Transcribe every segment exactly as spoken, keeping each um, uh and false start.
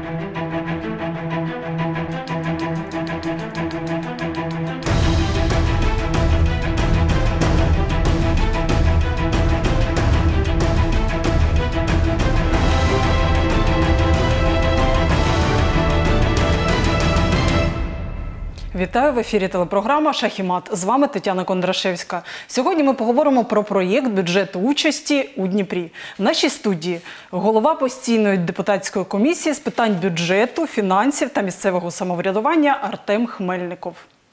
Вітаю, в ефірі телепрограма «Шах і мат». З вами Тетяна Кондрашевська. Сьогодні ми поговоримо про проєкт бюджету участі у Дніпрі. В нашій студії голова постійної депутатської комісії з питань бюджету, фінансів та місцевого самоврядування Артем Хмельников.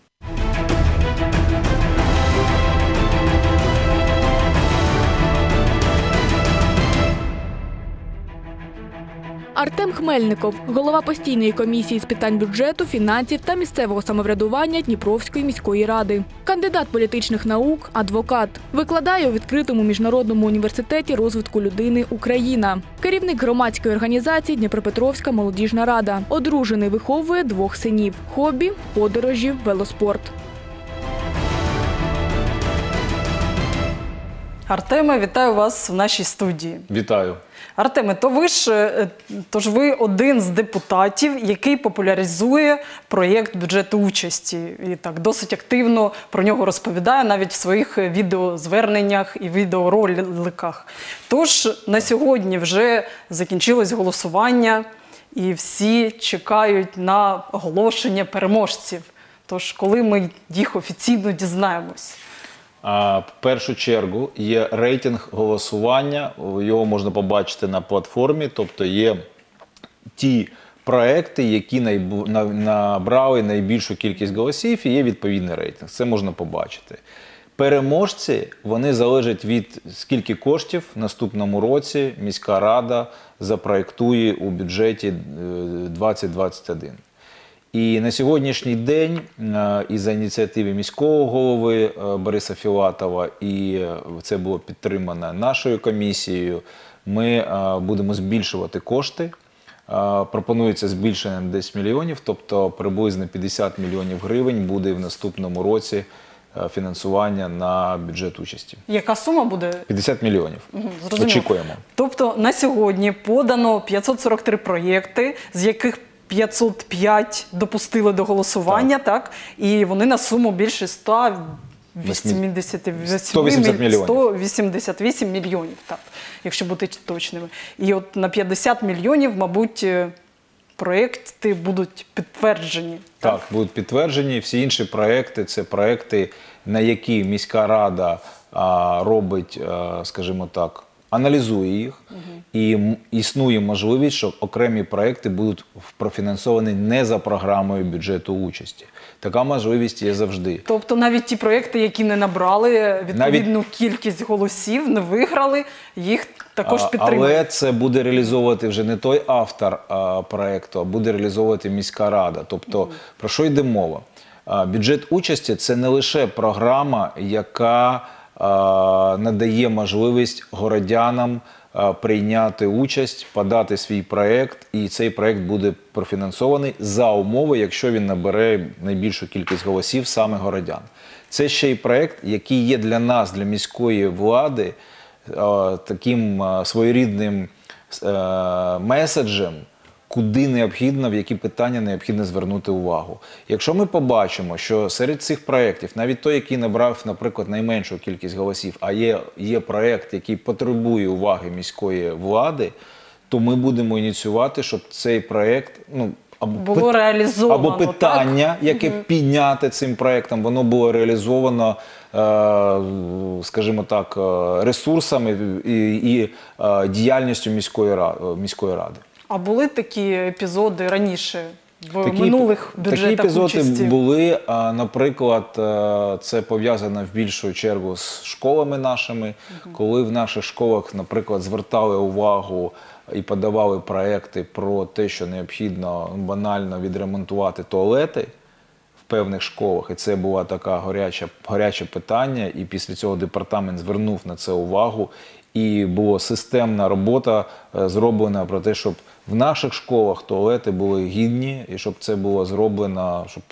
Артем Хмельников – голова постійної комісії з питань бюджету, фінансів та місцевого самоврядування Дніпровської міської ради. Кандидат політичних наук, адвокат. Викладає у відкритому міжнародному університеті розвитку людини «Україна». Керівник громадської організації «Дніпропетровська молодіжна рада». Одружений, виховує двох синів. Хобі – подорожі, велоспорт. Артеме, вітаю вас в нашій студії. Вітаю. Артеме, то ви ж, тож ви один з депутатів, який популяризує проєкт бюджету участі. І так досить активно про нього розповідає навіть в своїх відеозверненнях і відеороликах. Тож на сьогодні вже закінчилось голосування і всі чекають на оголошення переможців. Тож коли ми їх офіційно дізнаємось? В першу чергу є рейтинг голосування, його можна побачити на платформі, тобто є ті проекти, які набрали найбільшу кількість голосів, і є відповідний рейтинг. Це можна побачити. Переможці, вони залежать від скільки коштів в наступному році міська рада запроєктує у бюджеті двадцять двадцять один. І на сьогоднішній день із-за ініціативи міського голови Бориса Філатова, і це було підтримано нашою комісією, ми будемо збільшувати кошти. Пропонується збільшення на десять мільйонів, тобто приблизно п'ятдесят мільйонів гривень буде в наступному році фінансування на бюджет участі. Яка сума буде? п'ятдесят мільйонів. Угу, очікуємо. Тобто на сьогодні подано п'ятсот сорок три проєкти, з яких п'ятсот п'ять допустили до голосування, так. так? І вони на суму більше ста вісімдесят вісім мільйонів, так, якщо бути точними. І от на п'ятдесят мільйонів, мабуть, проєкти будуть підтверджені. Так, так, будуть підтверджені. Всі інші проєкти – це проєкти, на які міська рада а, робить, а, скажімо так, аналізує їх, угу. І існує можливість, що окремі проекти будуть профінансовані не за програмою бюджету участі. Така можливість є завжди. Тобто навіть ті проекти, які не набрали відповідну навіть... кількість голосів, не виграли, їх також підтримують. Але це буде реалізовувати вже не той автор а, проекту, а буде реалізовувати міська рада. Тобто, угу. Про що йде мова? А, бюджет участі – це не лише програма, яка надає можливість городянам прийняти участь, подати свій проєкт, і цей проєкт буде профінансований за умови, якщо він набере найбільшу кількість голосів саме городян. Це ще й проєкт, який є для нас, для міської влади, таким своєрідним меседжем, куди необхідно, в які питання необхідно звернути увагу. Якщо ми побачимо, що серед цих проєктів, навіть той, який набрав, наприклад, найменшу кількість голосів, а є, є проєкт, який потребує уваги міської влади, то ми будемо ініціювати, щоб цей проєкт, ну, або, було реалізовано, або питання, так? Яке угу. підняти цим проєктом, воно було реалізовано, скажімо так, ресурсами і, і діяльністю міської ради, міської ради. А були такі епізоди раніше, в такі, минулих бюджетах участі? Такі епізоди були. Наприклад, це пов'язано в більшу чергу з школами нашими, угу. коли в наших школах, наприклад, звертали увагу і подавали проекти про те, що необхідно банально відремонтувати туалети в певних школах. І це було таке гаряче, гаряче питання, і після цього департамент звернув на це увагу. І була системна робота зроблена про те, щоб в наших школах туалети були гідні, і щоб це було зроблено, щоб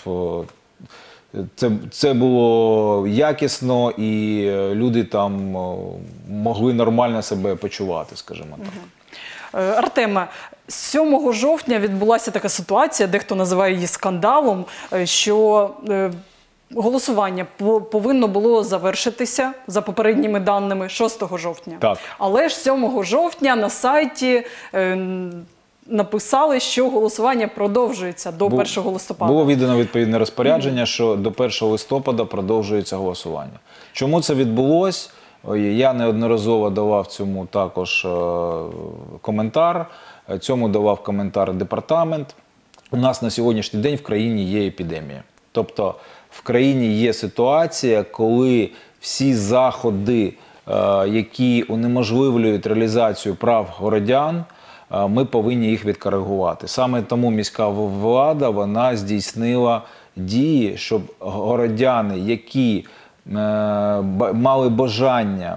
це, це було якісно, і люди там могли нормально себе почувати, скажімо так. Артеме, сьомого жовтня відбулася така ситуація, дехто називає її скандалом, е, що е, голосування по- повинно було завершитися за попередніми даними шостого жовтня. Так. Але ж сьомого жовтня на сайті е, написали, що голосування продовжується до Бу- першого листопада. Було віддано відповідне розпорядження, що до першого листопада продовжується голосування. Чому це відбулось? Ой, Я неодноразово давав цьому також е, коментар, е, цьому давав коментар департамент. У нас на сьогоднішній день в країні є епідемія. Тобто в країні є ситуація, коли всі заходи, е, які унеможливлюють реалізацію прав городян, е, ми повинні їх відкоригувати. Саме тому міська влада, вона здійснила дії, щоб городяни, які е, ба- мали бажання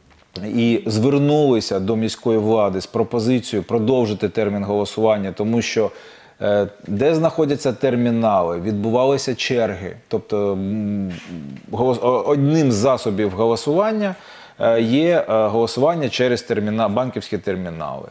і звернулися до міської влади з пропозицією продовжити термін голосування, тому що е, де знаходяться термінали, відбувалися черги. Тобто м, голос- о- одним з засобів голосування е, є е, голосування через терміна, банківські термінали.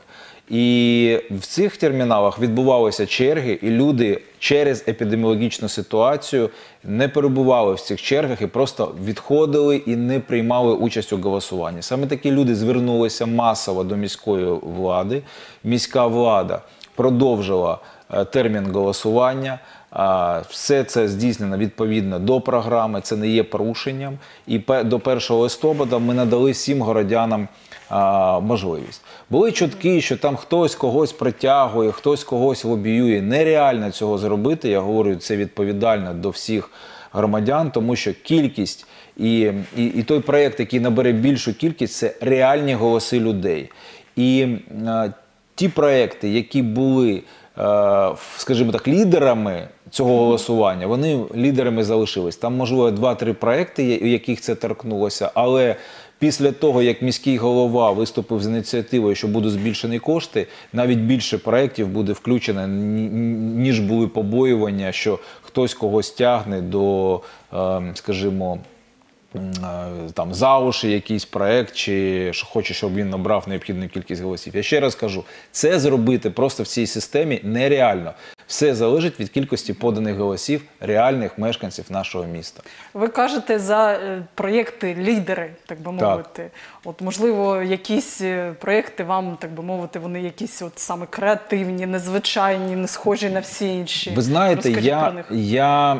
І в цих терміналах відбувалися черги, і люди через епідеміологічну ситуацію не перебували в цих чергах і просто відходили і не приймали участь у голосуванні. Саме такі люди звернулися масово до міської влади. Міська влада продовжила е, термін голосування. А, Все це здійснено відповідно до програми, це не є порушенням. І пе- до першого листопада ми надали всім городянам а, можливість. Були чутки, що там хтось когось притягує, хтось когось лобіює. Нереально цього зробити, я говорю, це відповідально до всіх громадян, тому що кількість і, і, і той проєкт, який набере більшу кількість, це реальні голоси людей. І а, ті проєкти, які були, е, скажімо так, лідерами цього голосування, вони лідерами залишились. Там, можливо, два-три проєкти, є, у яких це торкнулося, але після того, як міський голова виступив з ініціативою, що будуть збільшені кошти, навіть більше проєктів буде включено, ні- ніж були побоювання, що хтось когось тягне до, е, скажімо, там за уші якийсь проект, чи що хоче, щоб він набрав необхідну кількість голосів. Я ще раз кажу, це зробити просто в цій системі нереально. Все залежить від кількості поданих голосів реальних мешканців нашого міста. Ви кажете за е, проєкти лідери, так би Так. мовити. От, можливо, якісь е, проєкти вам, так би мовити, вони якісь от саме креативні, незвичайні, не схожі на всі інші. Ви знаєте, Розкажіть про я, них. я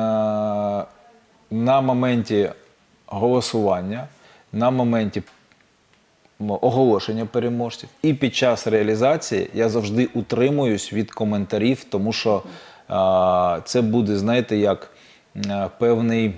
е, на моменті голосування, на моменті м, оголошення переможців і під час реалізації я завжди утримуюсь від коментарів, тому що е, це буде, знаєте, як е, певний,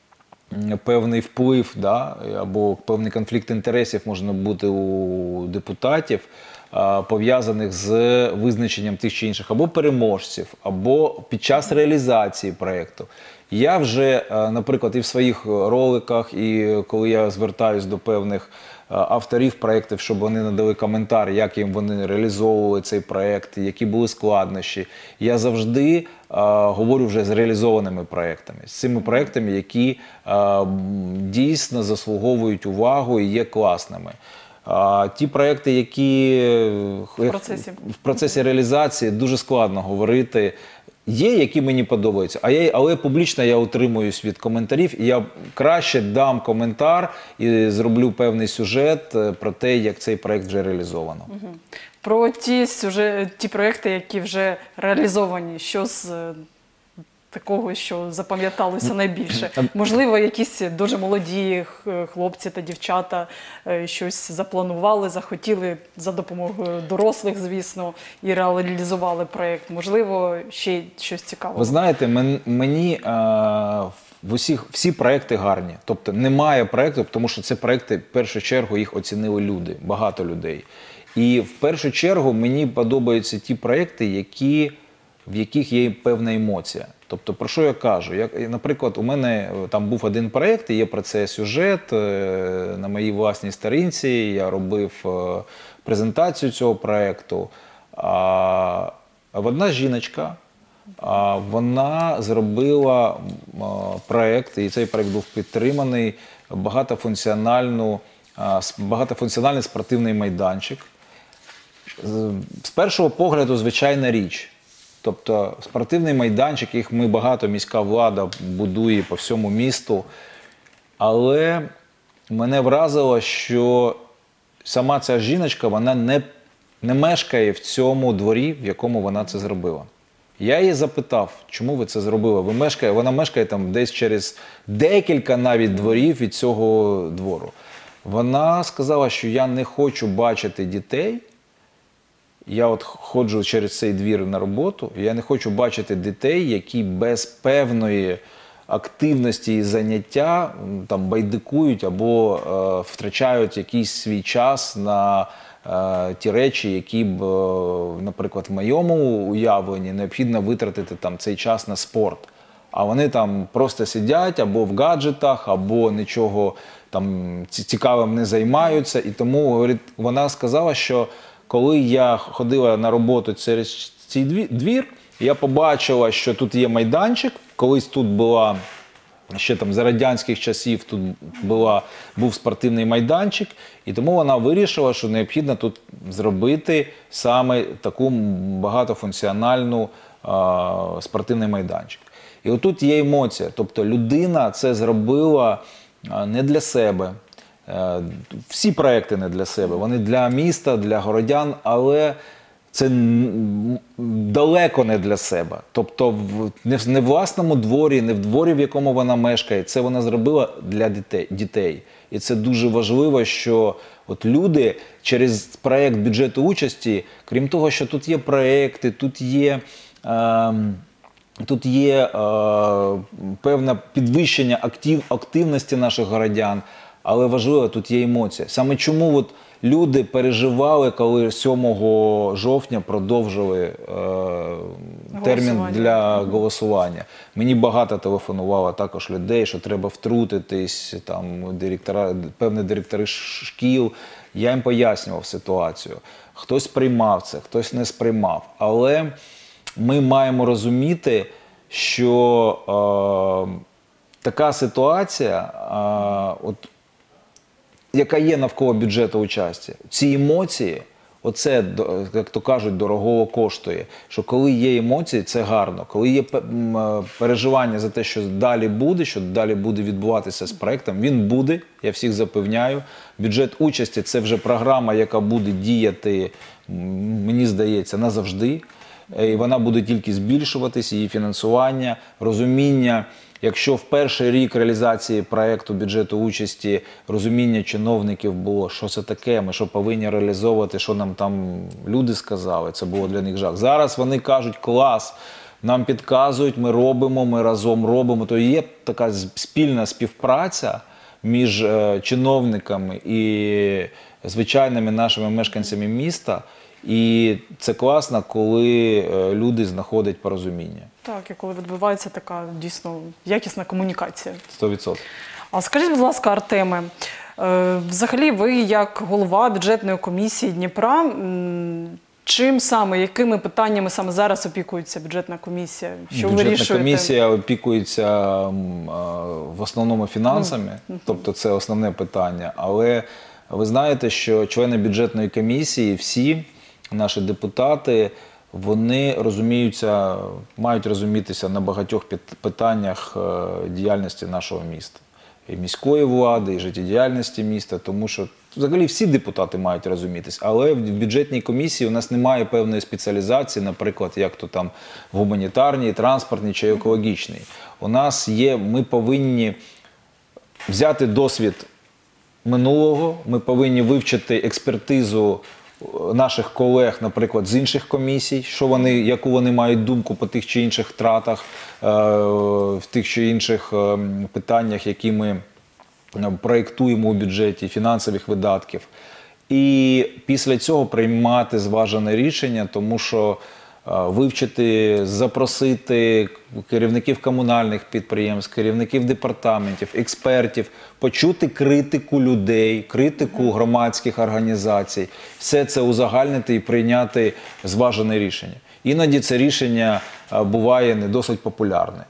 м, певний вплив, да, або певний конфлікт інтересів може бути у депутатів, е, пов'язаних з визначенням тих чи інших або переможців, або під час реалізації проєкту. Я вже, е, наприклад, і в своїх роликах, і коли я звертаюсь до певних е, авторів проєктів, щоб вони надали коментар, як їм вони реалізовували цей проєкт, які були складнощі, я завжди е, говорю вже з реалізованими проєктами, з цими проєктами, які е, м, дійсно заслуговують увагу і є класними. А ті проекти, які В процесі. в процесі реалізації, дуже складно говорити. Є, які мені подобаються, а я, але публічно я утримуюсь від коментарів, і я краще дам коментар і зроблю певний сюжет е, про те, як цей проект вже реалізовано. Про ті, сюжет, ті проєкти, які вже реалізовані, що з е, такого, що запам'яталося найбільше? Можливо, якісь дуже молоді х- хлопці та дівчата е, щось запланували, захотіли за допомогою дорослих, звісно, і реалізували проєкт. Можливо, ще щось цікаве. Ви знаєте, мен, мені е, в усіх всі проекти гарні. Тобто немає проекту, тому що це проекти, в першу чергу, їх оцінили люди, багато людей. І в першу чергу мені подобаються ті проекти, які, в яких є певна емоція. Тобто, про що я кажу? Як, наприклад, у мене там був один проєкт, і є про це сюжет е, на моїй власній сторінці, я робив е, презентацію цього проєкту. А, одна жіночка, а, вона зробила а, проєкт, і цей проєкт був підтриманий, багатофункціональну, а, с- багатофункціональний спортивний майданчик. з першого погляду звичайна річ. Тобто спортивний майданчик, їх ми багато, міська влада будує по всьому місту. Але мене вразило, що сама ця жіночка, вона не, не мешкає в цьому дворі, в якому вона це зробила. Я її запитав, чому ви це зробили? Ви мешкає, вона мешкає там десь через декілька навіть дворів від цього двору. Вона сказала, що я не хочу бачити дітей. Я от ходжу через цей двір на роботу, і я не хочу бачити дітей, які без певної активності і заняття там байдикують або е, втрачають якийсь свій час на е, ті речі, які б, е, наприклад, в моєму уявленні необхідно витратити там цей час на спорт. А вони там просто сидять або в гаджетах, або нічого там цікавим не займаються. І тому, говорить, вона сказала, що коли я ходила на роботу через цей двір, я побачила, що тут є майданчик. Колись тут була, ще там за радянських часів, тут була, був спортивний майданчик. І тому вона вирішила, що необхідно тут зробити саме таку багатофункціональну а, спортивний майданчик. І отут є емоція. Тобто людина це зробила не для себе. Всі проекти не для себе, вони для міста, для городян, але це далеко не для себе. Тобто не в власному дворі, не в дворі, в якому вона мешкає, це вона зробила для дітей. І це дуже важливо, що от люди через проект бюджету участі, крім того, що тут є проекти, тут є... Е Тут є е, певне підвищення актив, активності наших городян, але важливо, тут є емоція. Саме чому от люди переживали, коли сьомого жовтня продовжили е, термін для голосування. Мені багато телефонувало також людей, що треба втрутитись, там, директора, певні директори шкіл. Я їм пояснював ситуацію. Хтось сприймав це, хтось не сприймав. Але ми маємо розуміти, що е, така ситуація, е, от, яка є навколо бюджету участі, ці емоції, оце, як то кажуть, дорогого коштує. Що коли є емоції, це гарно. Коли є переживання за те, що далі буде, що далі буде відбуватися з проєктом, він буде, я всіх запевняю. Бюджет участі – це вже програма, яка буде діяти, мені здається, назавжди. І вона буде тільки збільшуватись, її фінансування, розуміння. Якщо в перший рік реалізації проєкту бюджету участі розуміння чиновників було, що це таке, ми що повинні реалізовувати, що нам там люди сказали, це було для них жах. Зараз вони кажуть, клас, нам підказують, ми робимо, ми разом робимо. То є така спільна співпраця між чиновниками і звичайними нашими мешканцями міста. І це класно, коли люди знаходять порозуміння. Так, і коли відбувається така дійсно якісна комунікація. сто відсотків. А скажіть, будь ласка, Артеме, взагалі ви як голова бюджетної комісії Дніпра, чим саме, якими питаннями саме зараз опікується бюджетна комісія? Що Бюджетна вирішуєте? комісія опікується в основному фінансами, mm. тобто це основне питання. Але ви знаєте, що члени бюджетної комісії, всі наші депутати, вони розуміються, мають розумітися на багатьох питаннях діяльності нашого міста. І міської влади, і життєдіяльності міста, тому що взагалі всі депутати мають розумітись. Але в бюджетній комісії у нас немає певної спеціалізації, наприклад, як то там в гуманітарній, транспортній чи екологічній. У нас є, ми повинні взяти досвід минулого, ми повинні вивчити експертизу наших колег, наприклад, з інших комісій, що вони, яку вони мають думку по тих чи інших втратах, в тих чи інших питаннях, які ми проєктуємо у бюджеті, фінансових видатків. І після цього приймати зважене рішення, тому що вивчити, запросити керівників комунальних підприємств, керівників департаментів, експертів, почути критику людей, критику громадських організацій. Все це узагальнити і прийняти зважене рішення. Іноді це рішення буває не досить популярне.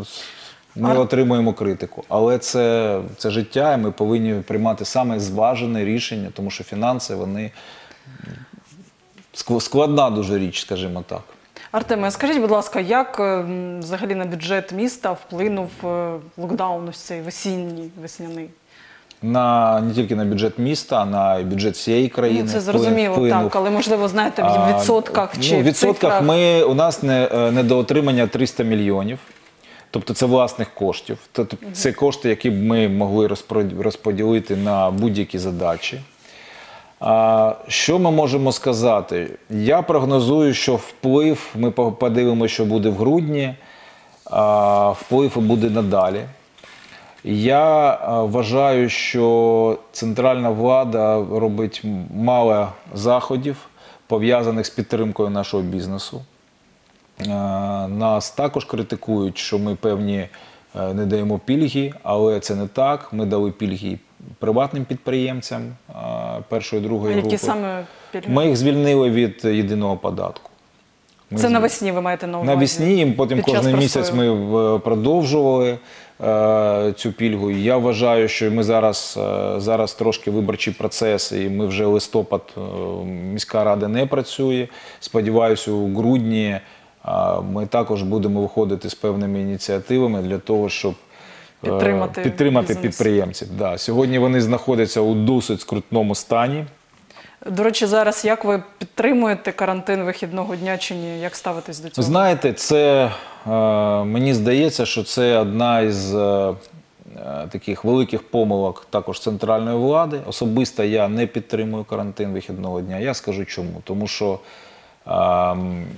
Ми отримуємо критику, але це, це життя, і ми повинні приймати саме зважене рішення, тому що фінанси, вони ск- складна дуже річ, скажімо так. Артеме, скажіть, будь ласка, як м, взагалі на бюджет міста вплинув е, локдаун ось цей весінній, весняний? На, не тільки на бюджет міста, а на бюджет всієї країни. Ну, це зрозуміло, вплинув. так, але можливо, знаєте, в відсотках А, чи ну, в в відсотках цифрах? ми, у нас не, недоотримання триста мільйонів. Тобто це власних коштів. Тобто це кошти, які б ми могли розпро- розподілити на будь-які задачі. А, що ми можемо сказати? Я прогнозую, що вплив, ми по- подивимося, що буде в грудні, а, вплив буде надалі. Я а, вважаю, що центральна влада робить м- мало заходів, пов'язаних з підтримкою нашого бізнесу. Е, Нас також критикують, що ми певні е, не даємо пільги, але це не так. Ми дали пільги приватним підприємцям е, першої, другої групи. Які саме пільги? Ми їх звільнили від єдиного податку. Ми Це звіль- навесні ви маєте на увазі? Навесні, і потім під час кожен місяць простою? ми е, продовжували е, цю пільгу. І я вважаю, що ми зараз, е, зараз трошки виборчий процес, і ми вже листопад, е, міська рада не працює. Сподіваюся, у грудні а ми також будемо виходити з певними ініціативами для того, щоб е, Підтримати підтримати бізнес. підприємців. Да. Сьогодні вони знаходяться у досить скрутному стані. До речі, зараз як ви підтримуєте карантин вихідного дня чи ні? Як ставитесь до цього? Знаєте, це, е, мені здається, що це одна із е, е, таких великих помилок також центральної влади. Особисто я не підтримую карантин вихідного дня. Я скажу чому. Тому що е,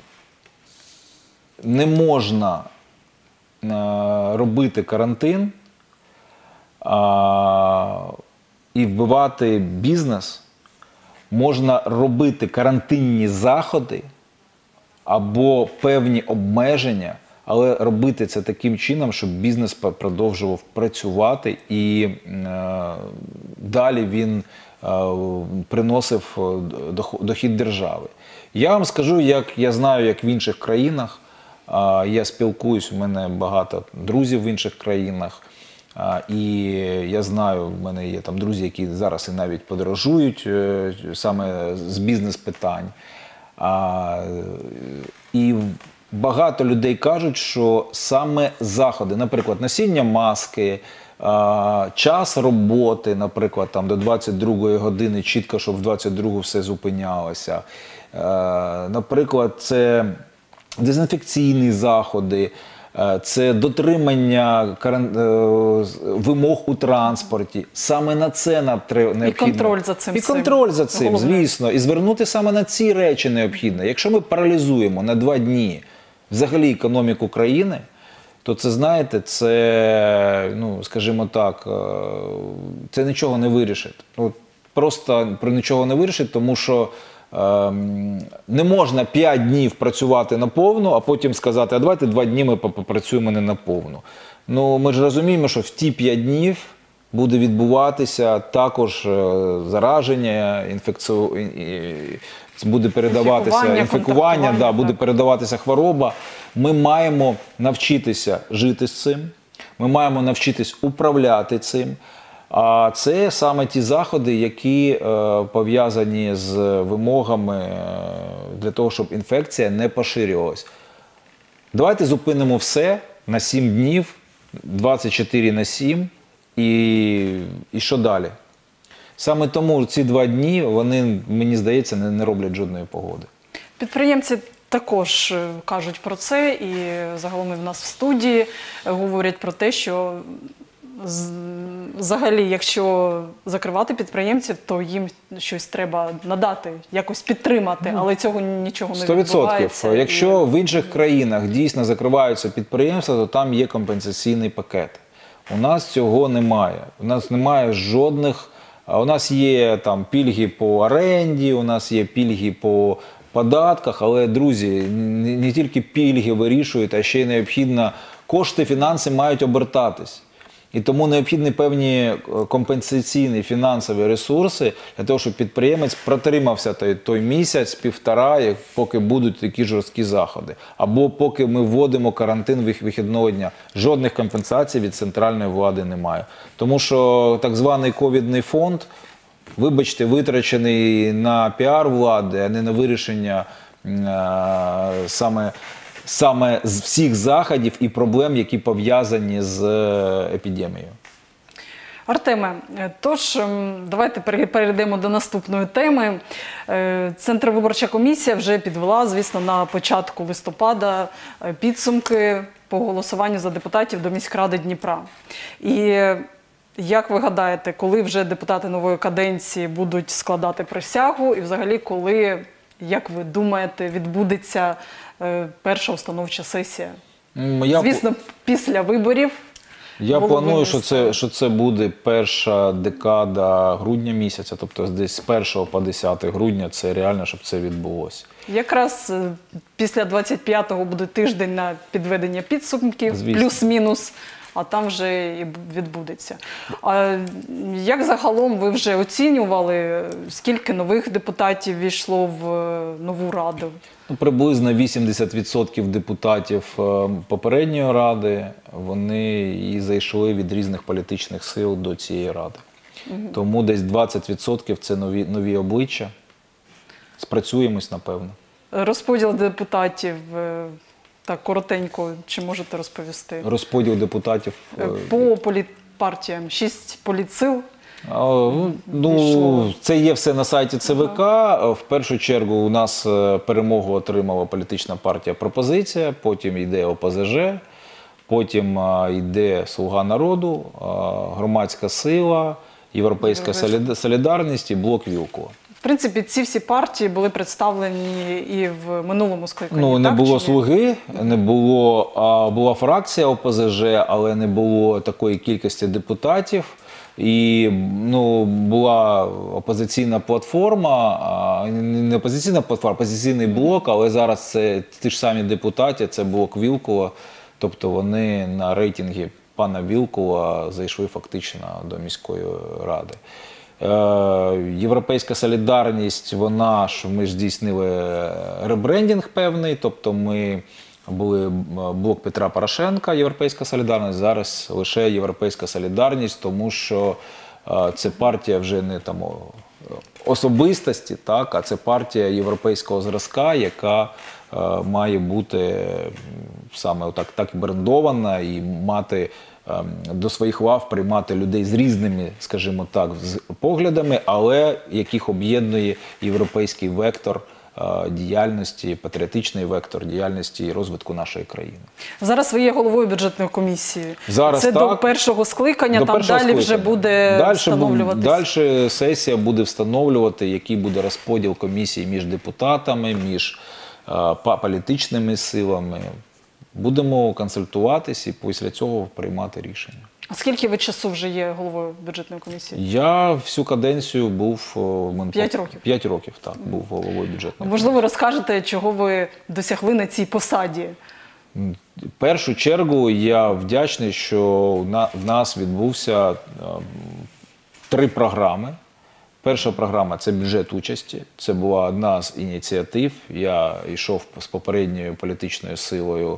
не можна е, робити карантин а, і вбивати бізнес. Можна робити карантинні заходи або певні обмеження, але робити це таким чином, щоб бізнес продовжував працювати і е, далі він е, приносив доход, дохід держави. Я вам скажу, як я знаю, як в інших країнах, е, я спілкуюсь, у мене багато друзів в інших країнах, е, і я знаю, в мене є там друзі, які зараз і навіть подорожують е, саме з бізнес-питань. А, і багато людей кажуть, що саме заходи, наприклад, носіння маски, а, час роботи, наприклад, там до двадцять другої години, чітко, щоб в двадцять другу все зупинялося. А, наприклад, це дезінфекційні заходи, це дотримання вимог у транспорті. Саме на це нам треба необхідно. І контроль за цим. І контроль за цим, Головне. звісно. І звернути саме на ці речі необхідно. Якщо ми паралізуємо на два дні взагалі економіку країни, то це, знаєте, це, ну, скажімо так, це нічого не вирішить. От просто про нічого не вирішить, тому що не можна п'ять днів працювати наповну, а потім сказати, а давайте два дні ми попрацюємо не наповну. Ну, ми ж розуміємо, що в ті п'ять днів буде відбуватися також зараження, інфекцію, буде передаватися Інфікування, інфікування, да, контактування, буде так. передаватися хвороба. Ми маємо навчитися жити з цим, ми маємо навчитись управляти цим. А це саме ті заходи, які е, пов'язані з вимогами е, для того, щоб інфекція не поширювалась. Давайте зупинимо все на сім днів, двадцять чотири на сім, і, і що далі? Саме тому ці два дні, вони, мені здається, не, не роблять жодної погоди. Підприємці також е, кажуть про це, і загалом і в нас в студії говорять про те, що з- взагалі, якщо закривати підприємців, то їм щось треба надати, якось підтримати, але цього нічого не Сто відсотків. відбувається. Якщо в інших країнах дійсно закриваються підприємства, то там є компенсаційний пакет. У нас цього немає. У нас немає жодних. а У нас є там пільги по оренді, у нас є пільги по податках, але, друзі, не, не тільки пільги вирішують, а ще й необхідно кошти, фінанси мають обертатись. І тому необхідні певні компенсаційні фінансові ресурси для того, щоб підприємець протримався той, той місяць, півтора, як- поки будуть такі жорсткі заходи. Або поки ми вводимо карантин вих- вихідного дня. Жодних компенсацій від центральної влади немає. Тому що так званий ковідний фонд, вибачте, витрачений на піар влади, а не на вирішення е, саме, саме з всіх заходів і проблем, які пов'язані з епідемією. Артеме, тож давайте перейдемо до наступної теми. Центровиборча комісія вже підвела, звісно, на початку листопада підсумки по голосуванню за депутатів до міськради Дніпра. І як ви гадаєте, коли вже депутати нової каденції будуть складати присягу і взагалі коли, як ви думаєте, відбудеться перша установча сесія? Я... Звісно, після виборів. Я планую, що це, що це буде перша декада грудня місяця, тобто десь з першого по десяте грудня, це реально, щоб це відбулося. Якраз після двадцять п'ятого буде тиждень на підведення підсумків, плюс-мінус, а там вже і відбудеться. А як загалом ви вже оцінювали, скільки нових депутатів війшло в нову раду? Ну, приблизно вісімдесят відсотків депутатів попередньої ради, вони і зайшли від різних політичних сил до цієї ради. Угу. Тому десь двадцять відсотків це нові, нові обличчя. Спрацюємось, напевно. Розподіл депутатів, так, коротенько, чи можете розповісти? Розподіл депутатів? По політпартіям. Шість політсил. Ну, це є все на сайті ЦВК. В першу чергу у нас перемогу отримала політична партія «Пропозиція», потім йде О Пе Зе Же, потім йде «Слуга народу», «Громадська сила», «Європейська солідарність» і «Блок Вілкула». В принципі, ці всі партії були представлені і в минулому скликанні. Ну, не так, було «Слуги», не було, а, була фракція О Пе Зе Же, але не було такої кількості депутатів. І ну, була опозиційна платформа, не опозиційна платформа, а опозиційний блок, але зараз це ті ж самі депутати, це блок Вілкула, тобто вони на рейтингі пана Вілкула зайшли фактично до міської ради. Європейська солідарність, вона ж, ми ж здійснили ребрендінг певний, тобто ми були блок Петра Порошенка, Європейська солідарність, зараз лише Європейська солідарність, тому що це партія вже не там особистості, так, а це партія європейського зразка, яка має бути саме так, так брендована і мати до своїх лав приймати людей з різними, скажімо так, поглядами, але яких об'єднує європейський вектор діяльності, патріотичний вектор діяльності і розвитку нашої країни. Зараз ви є головою бюджетної комісії. Зараз це так, до першого скликання, до там першого далі скликання. вже буде далі встановлюватися. Далі сесія буде встановлювати, який буде розподіл комісії між депутатами, між а, політичними силами. Будемо консультуватись і після цього приймати рішення. А скільки ви часу вже є головою бюджетної комісії? Я всю каденцію був... П'ять років? П'ять років, так, був головою бюджетної комісії. Можливо, розкажете, чого ви досягли на цій посаді? В першу чергу я вдячний, що в нас відбувся три програми. Перша програма – це бюджет участі. Це була одна з ініціатив. Я йшов з попередньою політичною силою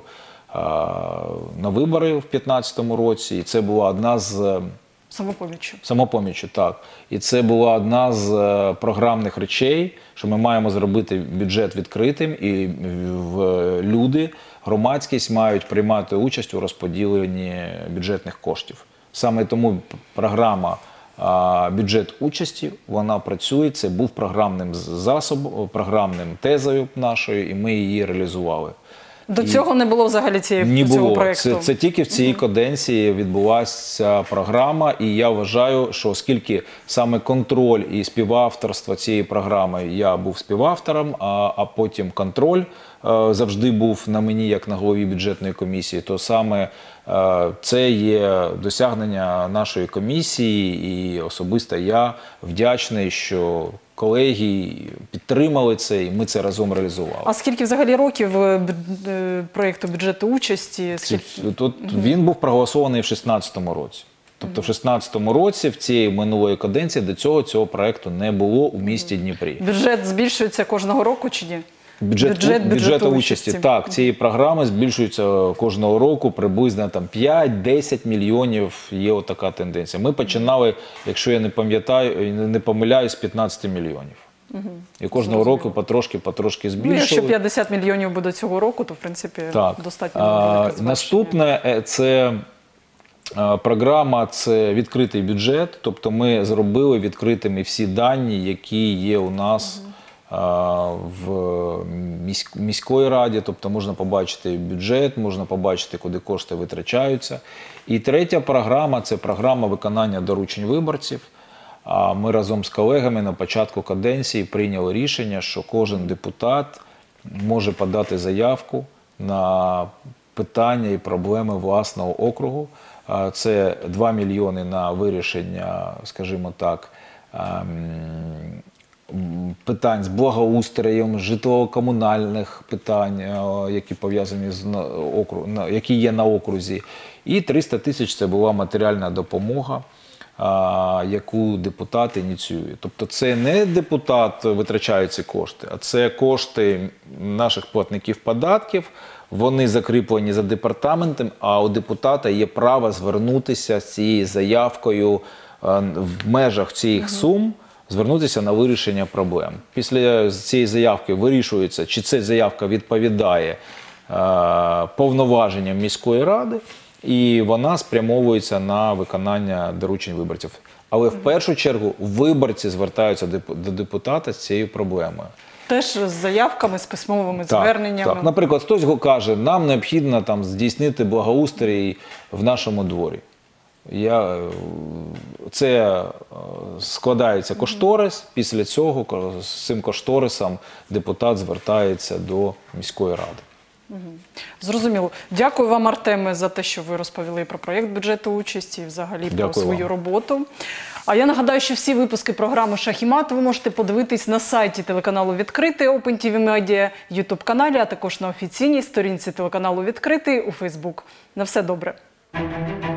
на вибори в дві тисячі п'ятнадцятому році. І це була одна з... Самопоміччю. Самопоміччю, так. І це була одна з програмних речей, що ми маємо зробити бюджет відкритим, і люди, громадськість мають приймати участь у розподіленні бюджетних коштів. Саме тому програма бюджет участі, вона працює, це був програмним засобом, програмним тезою нашою, і ми її реалізували. До і цього не було взагалі цієї, не цього було. проєкту? Це, це тільки в цій каденції відбулася програма, і я вважаю, що оскільки саме контроль і співавторство цієї програми, я був співавтором, а, а потім контроль е, завжди був на мені, як на голові бюджетної комісії, то саме е, це є досягнення нашої комісії, і особисто я вдячний, що колеги підтримали це, і ми це разом реалізували. А скільки взагалі років проєкту бюджету участі? Скільки... Тут він був проголосований в шістнадцятому році. Тобто в шістнадцятому році, в цієї минулої каденції, до цього цього проєкту не було у місті Дніпрі. Бюджет збільшується кожного року чи ні? Бюджет, Бюджет бюджету бюджету участі. участі. Так, цієї програми збільшується кожного року приблизно там п'ять-десять мільйонів. Є отака тенденція. Ми починали, якщо я не пам'ятаю, не помиляюсь, з п'ятнадцяти мільйонів. Угу. І кожного Зрозуміло. року потрошки-потрошки Ну, збільшували. якщо п'ятдесят мільйонів буде цього року, то в принципі Так. достатньо А, велике зменшення. наступне е, це е, програма, це відкритий бюджет. Тобто ми зробили відкритими всі дані, які є у нас угу. е, в міськ, міської раді. Тобто можна побачити бюджет, можна побачити, куди кошти витрачаються. І третя програма – це програма виконання доручень виборців. А ми разом з колегами на початку каденції прийняли рішення, що кожен депутат може подати заявку на питання і проблеми власного округу. Це два мільйони на вирішення, скажімо так, питань з благоустроєм, житлово-комунальних питань, які пов'язані з округом, які є на окрузі. І триста тисяч – це була матеріальна допомога, яку депутат ініціює. Тобто це не депутат витрачає ці кошти, а це кошти наших платників податків, вони закріплені за департаментом, а у депутата є право звернутися з цією заявкою в межах цих сум, звернутися на вирішення проблем. Після цієї заявки вирішується, чи ця заявка відповідає повноваженням міської ради, і вона спрямовується на виконання доручень виборців. Але в першу чергу виборці звертаються до депутата з цією проблемою. Теж з заявками, з письмовими Так, зверненнями. так. Наприклад, хтось каже, нам необхідно там здійснити благоустрій в нашому дворі. Я, це складається кошторис, після цього з цим кошторисом депутат звертається до міської ради. Угу. Зрозуміло. Дякую вам, Артеме, за те, що ви розповіли про проєкт бюджету участі і взагалі Дякую про свою вам. роботу. А я нагадаю, що всі випуски програми «Шах і мат» ви можете подивитись на сайті телеканалу «Відкритий», Open ті ві Media, YouTube-каналі, а також на офіційній сторінці телеканалу «Відкритий» у Facebook. На все добре.